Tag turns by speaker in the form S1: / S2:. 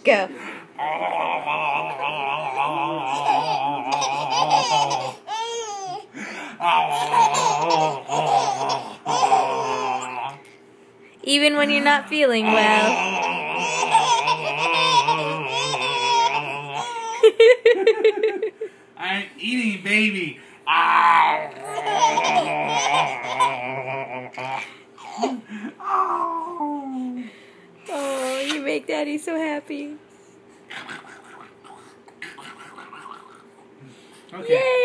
S1: Go. Even when you're not feeling well.
S2: I'm eating, baby.
S1: Oh, you make Daddy so happy.
S2: Okay.
S1: Yay!